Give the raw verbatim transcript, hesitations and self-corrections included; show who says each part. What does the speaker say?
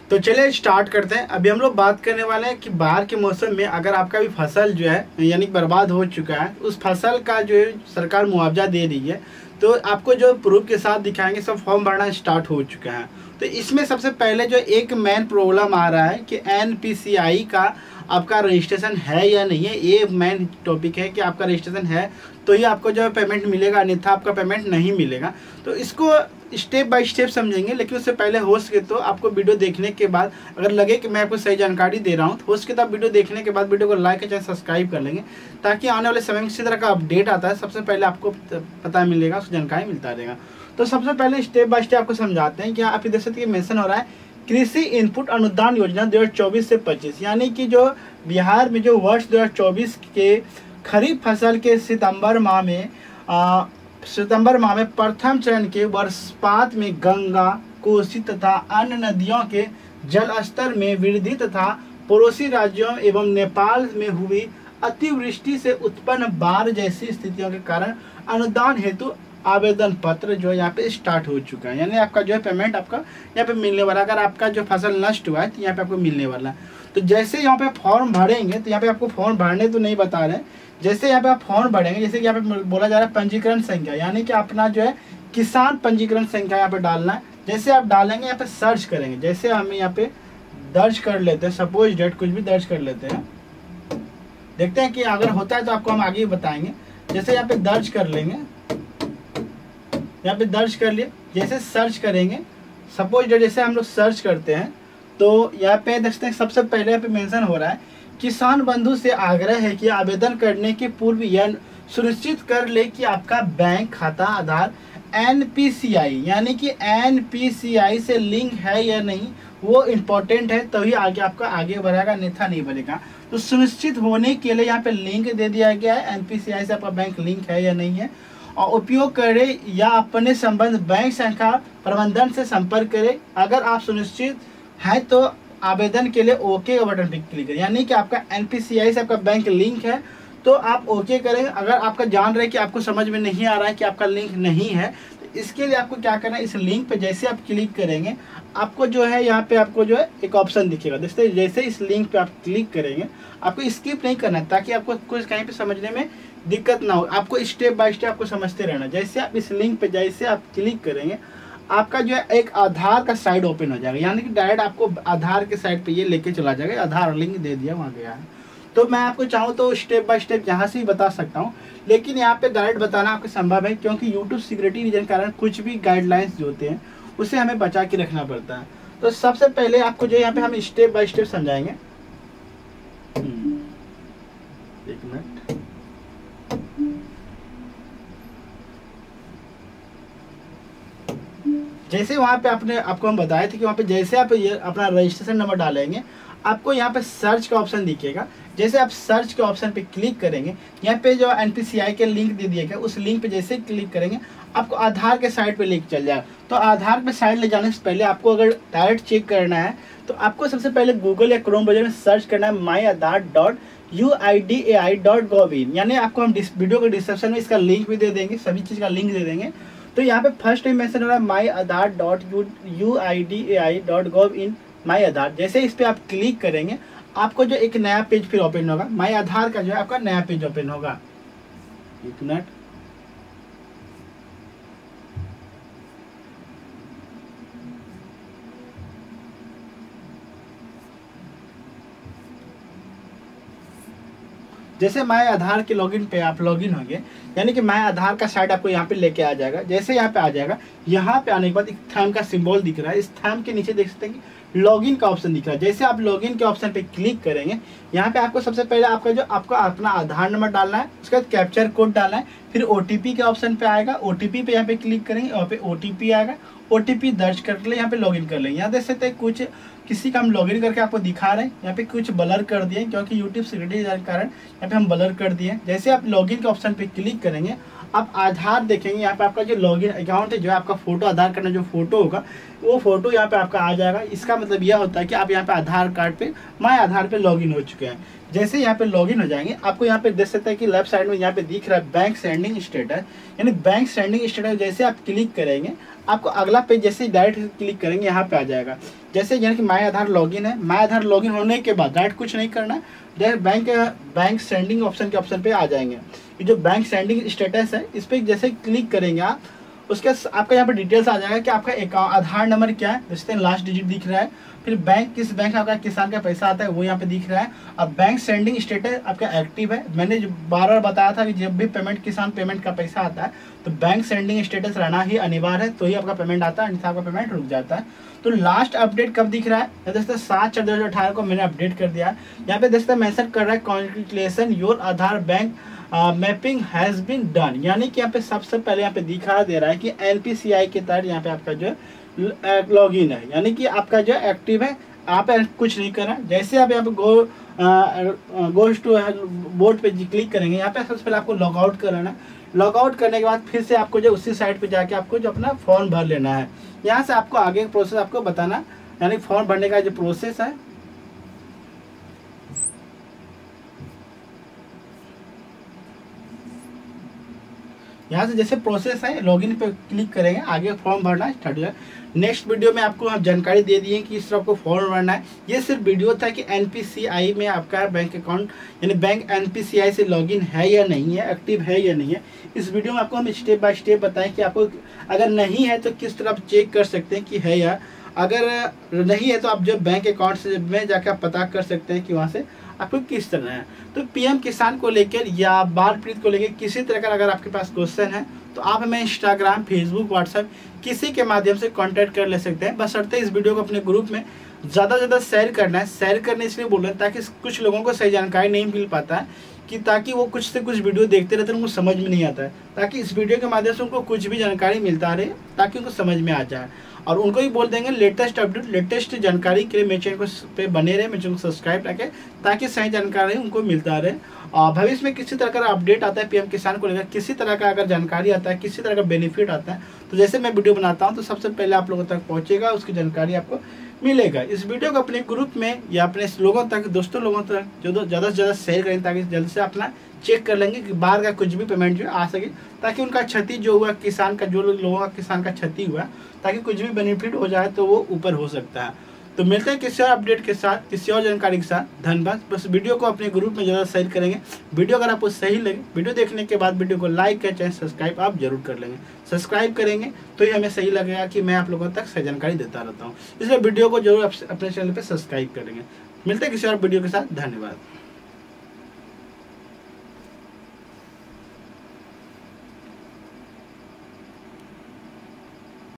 Speaker 1: तो चलिए स्टार्ट करते हैं। अभी हम लोग बात करने वाले हैं कि बाहर के मौसम में अगर आपका भी फसल जो है यानी बर्बाद हो चुका है, उस फसल का जो है सरकार मुआवजा दे रही है, तो आपको जो प्रूफ के साथ दिखाएंगे, सब फॉर्म भरना स्टार्ट हो चुका है। तो इसमें सबसे पहले जो एक मेन प्रॉब्लम आ रहा है कि एन पी सी आई का आपका रजिस्ट्रेशन है या नहीं है। ये मेन टॉपिक है कि आपका रजिस्ट्रेशन है तो ही आपको जो पेमेंट मिलेगा, अन्यथा आपका पेमेंट नहीं मिलेगा। तो इसको स्टेप बाय स्टेप समझेंगे, लेकिन उससे पहले हो सके तो आपको वीडियो देखने के बाद अगर लगे कि मैं आपको सही जानकारी दे रहा हूँ, तो हो सके तो आप वीडियो देखने के बाद वीडियो को लाइक और सब्सक्राइब कर लेंगे, ताकि आने वाले समय में किसी तरह का अपडेट आता है सबसे पहले आपको पता मिलेगा, उसकी जानकारी मिलता रहेगा। तो सबसे पहले स्टेप बाय स्टेप आपको समझाते हैं कि आप देख सकते हैं मेंशन हो रहा है कृषि इनपुट अनुदान योजना दो हज़ार चौबीस से पच्चीस, यानी कि जो बिहार में जो वर्ष दो हज़ार चौबीस के खरीफ फसल के सितंबर माह में आ, सितंबर माह में प्रथम चरण के वर्षपात में गंगा, कोसी तथा अन्य नदियों के जल स्तर में वृद्धि तथा पड़ोसी राज्यों एवं नेपाल में हुई अतिवृष्टि से उत्पन्न बाढ़ जैसी स्थितियों के कारण अनुदान हेतु आवेदन पत्र जो यहाँ पे स्टार्ट हो चुका है। यानी आपका जो है पेमेंट आपका यहाँ पे मिलने वाला, अगर आपका जो फसल नष्ट हुआ है तो यहाँ पे आपको मिलने वाला है। तो जैसे यहाँ पे फॉर्म भरेंगे तो यहाँ पे आपको फॉर्म भरने तो नहीं बता रहे, जैसे यहाँ पे आप फॉर्म भरेंगे, जैसे कि यहाँ पे बोला जा रहा है पंजीकरण संख्या, यानी कि अपना जो है किसान पंजीकरण संख्या यहाँ पे डालना है। जैसे आप डालेंगे यहाँ पे सर्च करेंगे, जैसे हम यहाँ पे दर्ज कर लेते हैं, सपोज डेट कुछ भी दर्ज कर लेते हैं, देखते हैं कि अगर होता है तो आपको हम आगे बताएंगे। जैसे यहाँ पे दर्ज कर लेंगे, यहाँ पे दर्ज कर लिए, जैसे सर्च करेंगे सपोज डेट, जैसे हम लोग सर्च करते हैं तो यहाँ पे देख सकते हैं सबसे पहले यहाँ पे मेंशन हो रहा है किसान बंधु से आग्रह है कि आवेदन करने के पूर्व यह सुनिश्चित कर ले कि आपका बैंक खाता आधार एन पी सी आई यानी कि एन पी सी आई से लिंक है या नहीं, वो इम्पोर्टेंट है, तभी आगे आपका आगे बढ़ेगा, अन्यथा नहीं बढ़ेगा। तो सुनिश्चित होने के लिए यहाँ पे लिंक दे दिया गया है, एन पी सी आई से आपका बैंक लिंक है या नहीं है, और उपयोग करे या अपने संबंध बैंक शाखा प्रबंधन से संपर्क करें। अगर आप सुनिश्चित हैं तो आवेदन के लिए ओके बटन पर क्लिक करें, यानी कि आपका एन पी सी आई से आपका बैंक लिंक है तो आप ओके करें। अगर आपका जान रहे कि आपको समझ में नहीं आ रहा है कि आपका लिंक नहीं है, तो इसके लिए आपको क्या करना है, इस लिंक पे जैसे आप क्लिक करेंगे आपको जो है यहाँ पे आपको जो है एक ऑप्शन दिखेगा। जैसे जैसे इस लिंक पे आप क्लिक करेंगे, आपको स्किप नहीं करना है ताकि आपको कुछ कहीं पे समझने में दिक्कत ना हो, आपको स्टेप बाय स्टेप आपको समझते रहना। जैसे आप इस लिंक पे जैसे आप क्लिक करेंगे, आपका जो है एक आधार का साइड ओपन हो जाएगा, यानी कि डायरेक्ट आपको आधार के साइड पे ये लेके चला जाएगा। आधार लिंक दे दिया वहाँ गया है। तो मैं आपको चाहूँ तो स्टेप बाय स्टेप यहाँ से ही बता सकता हूँ, लेकिन यहाँ पे डायरेक्ट बताना आपको संभव है, क्योंकि यूट्यूब सिक्योरिटी रीजन के कारण कुछ भी गाइडलाइंस जो होते हैं उसे हमें बचा के रखना पड़ता है। तो सबसे पहले आपको जो यहाँ पे हम स्टेप बाय स्टेप समझाएंगे। एक मिनट, जैसे वहाँ पे आपने आपको हम बताए थे कि वहाँ पे जैसे आप ये अपना रजिस्ट्रेशन नंबर डालेंगे, आपको यहाँ पे सर्च का ऑप्शन दिखेगा। जैसे आप सर्च के ऑप्शन पे क्लिक करेंगे, यहाँ पे जो एन पी सी आई के लिंक दे दिया गया, उस लिंक पे जैसे क्लिक करेंगे आपको आधार के साइड पे लेके चल जाएगा। तो आधार पे साइड ले जाने से पहले आपको अगर डायरेक्ट चेक करना है तो आपको सबसे पहले गूगल या क्रोम ब्राउज़र में सर्च करना है my Aadhaar dot U I D A I dot gov in, यानी आपको हम वीडियो के डिस्क्रिप्शन में इसका लिंक भी दे देंगे, सभी चीज़ का लिंक दे देंगे। तो यहाँ पे फर्स्ट टाइम मेंशन हो रहा है my Aadhaar dot U I D A I dot gov in my Aadhaar. जैसे इस पर आप क्लिक करेंगे आपको जो एक नया पेज फिर ओपन होगा, माई आधार का जो है आपका नया पेज ओपन होगा। एक मिनट, जैसे माय आधार के लॉगिन पे आप लॉगिन होंगे, यानी कि माय आधार का साइट आपको यहाँ पे लेके आ जाएगा। जैसे यहाँ पे आ जाएगा, यहाँ पे आने के बाद एक थंब का सिंबल दिख रहा है, इस थंब के नीचे देख सकते हैं कि लॉगिन का ऑप्शन दिख रहा है। जैसे आप लॉगिन के ऑप्शन पे क्लिक करेंगे, यहाँ पे आपको सबसे पहले आपका जो आपका अपना आधार नंबर डालना है, उसके बाद कैप्चर कोड डालना है, फिर ओटीपी के ऑप्शन पे आएगा, ओटीपी पे यहाँ पे क्लिक करेंगे, यहाँ पे ओटीपी आएगा, ओटीपी दर्ज कर ले, यहाँ पे लॉगिन कर लेंगे। यहाँ देख सकते हैं कुछ किसी का हम लॉगिन करके आपको दिखा रहे हैं, यहाँ पे कुछ ब्लर कर दिए क्योंकि यूट्यूब सिक्योरिटी के कारण यहाँ पे हम ब्लर कर दिए। जैसे आप लॉगिन के ऑप्शन पे क्लिक करेंगे, आप आधार देखेंगे, यहाँ पे आपका जो लॉगिन अकाउंट है, जो आपका फोटो आधार कार्ड में जो फोटो होगा वो फोटो यहाँ पे आपका आ जाएगा। इसका मतलब यह होता है कि आप यहाँ पे आधार कार्ड पे माय आधार पे लॉगिन हो चुके हैं। जैसे यहाँ पे लॉगिन हो जाएंगे, आपको यहाँ पे देख सकते हैं कि लेफ्ट साइड में यहाँ पे दिख रहा है बैंक सेंडिंग स्टेटस, यानी बैंक सेंडिंग स्टेटस जैसे आप क्लिक करेंगे आपको अगला पेज जैसे डायरेक्ट क्लिक करेंगे यहाँ पे आ जाएगा। जैसे यानी कि माय आधार लॉगिन है, माय आधार लॉगिन होने के बाद डायरेक्ट कुछ नहीं करना है, direct bank bank sending option के ऑप्शन पे आ जाएंगे। ये जो बैंक सेंडिंग स्टेटस है इस पर जैसे क्लिक करेंगे आप, उसके आपका यहाँ पे डिटेल्स आ जाएगा कि आपका अकाउंट आधार नंबर क्या है, जैसे लास्ट डिजिट दिख रहा है, फिर बैंक किस बैंक में आपका किसान का पैसा आता है वो यहाँ पे दिख रहा है, और बैंक सेंडिंग स्टेटस आपका एक्टिव है। मैंने बार बार बताया था कि जब भी पेमेंट किसान पेमेंट का पैसा आता है तो बैंक सेंडिंग स्टेटस रहना ही अनिवार्य है, तो ही आपका पेमेंट आता है, अन्यथा आपका पेमेंट रुक जाता है। तो लास्ट अपडेट कब दिख रहा है, दोस्तों सात चार दो हज़ार अठारह को मैंने अपडेट कर दिया। यहाँ पे दोस्तों मेंशन कर रहा है congratulation your Aadhaar bank mapping has been done, यानी कि यहाँ पे सबसे पहले यहाँ पे दिखा दे रहा है कि एनपीसीआई के तहत यहाँ पे आपका जो लॉगिन है, यानी कि आपका जो एक्टिव है, आप कुछ नहीं करना। जैसे आप यहाँ पे गो गोज टू बोर्ड पे क्लिक करेंगे, यहाँ पे सबसे पहले आपको लॉग आउट करना है। लॉग आउट करने के बाद फिर से आपको जो उसी साइट पे जाके आपको जो अपना फॉर्म भर लेना है। यहाँ से आपको आगे का प्रोसेस आपको बताना, यानी फॉर्म भरने का जो प्रोसेस है यहाँ से जैसे प्रोसेस है लॉगिन पे क्लिक करेंगे, आगे फॉर्म भरना स्टार्ट हो जाए। नेक्स्ट वीडियो में आपको हम जानकारी दे दिए कि इस तरह आपको फॉर्म भरना है। ये सिर्फ वीडियो था कि एनपीसीआई में आपका बैंक अकाउंट यानी बैंक एनपीसीआई से लॉगिन है या नहीं है, एक्टिव है या नहीं है। इस वीडियो में आपको हम स्टेप बाय स्टेप बताएं कि आपको अगर नहीं है तो किस तरह आप चेक कर सकते हैं कि है, या अगर नहीं है तो आप जो बैंक अकाउंट से में जाकर आप पता कर सकते हैं कि वहाँ से आपको किस तरह है। तो पीएम किसान को लेकर या बाल प्रीत को लेकर किसी तरह का अगर आपके पास क्वेश्चन है तो आप हमें इंस्टाग्राम, फेसबुक, व्हाट्सएप किसी के माध्यम से कांटेक्ट कर ले सकते हैं। बशर्ते इस वीडियो को अपने ग्रुप में ज़्यादा से ज़्यादा शेयर करना है। शेयर करने इसलिए बोल रहे हैं ताकि कुछ लोगों को सही जानकारी नहीं मिल पाता है, कि ताकि वो कुछ से कुछ वीडियो देखते रहते हैं, उनको समझ में नहीं आता है, ताकि इस वीडियो के माध्यम से उनको कुछ भी जानकारी मिलता रहे, ताकि उनको समझ में आ जाए। और उनको ही बोल देंगे लेटेस्ट अपडेट, लेटेस्ट जानकारी के लिए मेरे चैनल को पे बने रहे, मेरे चैनल को सब्सक्राइब रखें, ताकि सही जानकारी उनको मिलता रहे। और भविष्य में किसी तरह का अपडेट आता है पीएम किसान को लेकर, किसी तरह का अगर जानकारी आता है, किसी तरह का बेनिफिट आता है, तो जैसे मैं वीडियो बनाता हूँ तो सबसे पहले आप लोगों तक पहुँचेगा, उसकी जानकारी आपको मिलेगा। इस वीडियो को अपने ग्रुप में या अपने लोगों तक, दोस्तों लोगों तक जो ज़्यादा से ज़्यादा शेयर करें, ताकि जल्द से अपना चेक कर लेंगे कि बाहर का कुछ भी पेमेंट जो आ सके, ताकि उनका क्षति जो हुआ किसान का, जो लोगों का किसान का क्षति हुआ, ताकि कुछ भी बेनिफिट हो जाए तो वो ऊपर हो सकता है। तो मिलते हैं किसी और अपडेट के साथ, किसी और जानकारी के साथ। धन्यवाद। बस वीडियो को अपने ग्रुप में ज़्यादा शेयर करेंगे। वीडियो अगर आपको सही लगे, वीडियो देखने के बाद वीडियो को लाइक कर, चैनल सब्सक्राइब आप जरूर कर लेंगे। सब्सक्राइब करेंगे तो ही हमें सही लगेगा कि मैं आप लोगों तक सही जानकारी देता रहता हूँ, इसलिए वीडियो को जरूर अपने चैनल पर सब्सक्राइब करेंगे। मिलते हैं किसी और वीडियो के साथ। धन्यवाद।